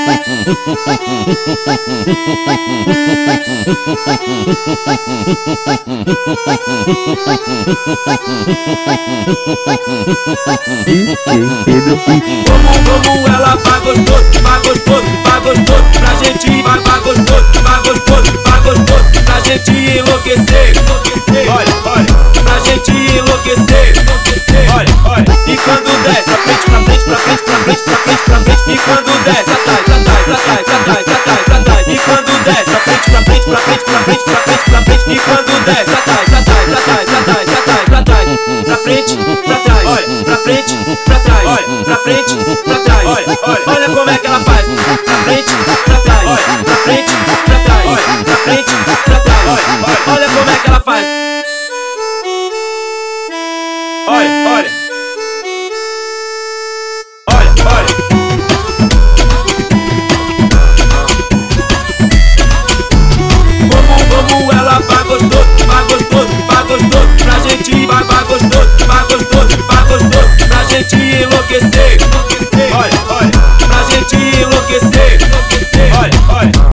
Como ela vai gostoso, vai gostoso, vai gostoso, pra gente vai gostoso, vai gostoso, vai gostoso, pra gente enlouquecer, olha, olha, pra gente enlouquecer, olha, olha. E quando desce, pra frente, pra frente, pra frente, pra frente, pra frente, pra frente. E quando desce, pra trás, pra trás, pra trás, pra trás, pra trás, pra trás. E quando desce, pra frente, pra frente, pra frente, pra frente, pra frente, pra frente. E quando desce, pra trás, pra trás, pra trás, pra trás, pra trás, pra trás. Pra frente, pra trás, olha, pra frente, pra trás, olha, pra frente, pra